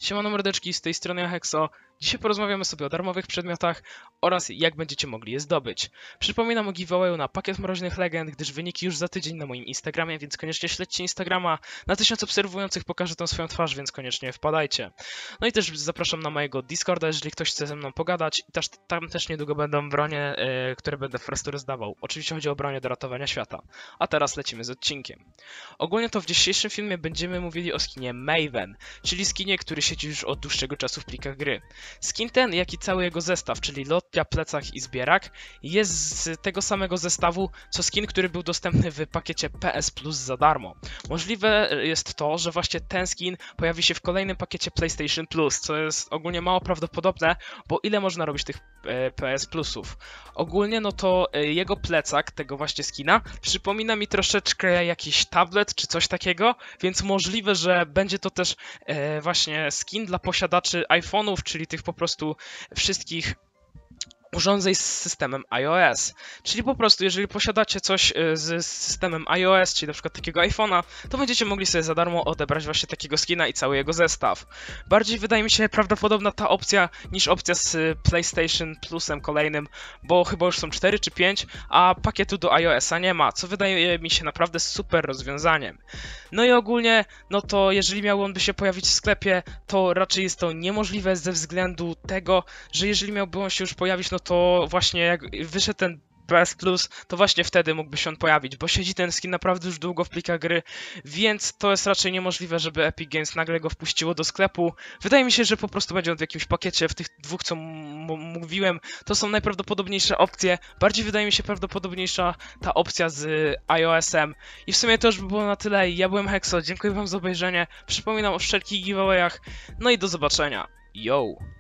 Siemano mordeczki, z tej strony Hexo. Dzisiaj porozmawiamy sobie o darmowych przedmiotach oraz jak będziecie mogli je zdobyć. Przypominam o giveawayu na pakiet Mroźnych Legend, gdyż wyniki już za tydzień na moim Instagramie, więc koniecznie śledźcie Instagrama. Na 1000 obserwujących pokażę tam swoją twarz, więc koniecznie wpadajcie. No i też zapraszam na mojego Discorda, jeżeli ktoś chce ze mną pogadać. I tam też niedługo będą bronie, które będę w Frestu rozdawał. Oczywiście chodzi o bronie do ratowania świata. A teraz lecimy z odcinkiem. Ogólnie to w dzisiejszym filmie będziemy mówili o skinie Maven, czyli skinie, który siedzi już od dłuższego czasu w plikach gry. Skin ten, jak i cały jego zestaw, czyli lotnia, plecak i zbierak, jest z tego samego zestawu, co skin, który był dostępny w pakiecie PS Plus za darmo. Możliwe jest to, że właśnie ten skin pojawi się w kolejnym pakiecie PlayStation Plus, co jest ogólnie mało prawdopodobne, bo ile można robić tych PS Plusów? Ogólnie no to jego plecak, tego właśnie skina, przypomina mi troszeczkę jakiś tablet czy coś takiego, więc możliwe, że będzie to też właśnie skin dla posiadaczy iPhone'ów, czyli tych po prostu wszystkich urządzeń z systemem iOS. Czyli po prostu, jeżeli posiadacie coś z systemem iOS, czyli na przykład takiego iPhone'a, to będziecie mogli sobie za darmo odebrać właśnie takiego skina i cały jego zestaw. Bardziej wydaje mi się prawdopodobna ta opcja niż opcja z PlayStation Plusem kolejnym, bo chyba już są 4 czy 5, a pakietu do iOS-a nie ma, co wydaje mi się naprawdę super rozwiązaniem. No i ogólnie, no to jeżeli miałby on się pojawić w sklepie, to raczej jest to niemożliwe ze względu tego, że jeżeli miałby on się już pojawić, no to właśnie jak wyszedł ten PS Plus, to właśnie wtedy mógłby się on pojawić, bo siedzi ten skin naprawdę już długo w plikach gry, więc to jest raczej niemożliwe, żeby Epic Games nagle go wpuściło do sklepu. Wydaje mi się, że po prostu będzie on w jakimś pakiecie, w tych dwóch, co mówiłem, to są najprawdopodobniejsze opcje. Bardziej wydaje mi się prawdopodobniejsza ta opcja z iOS-em. I w sumie to już by było na tyle. Ja byłem Hexo, dziękuję wam za obejrzenie, przypominam o wszelkich giveawayach, no i do zobaczenia. Yo!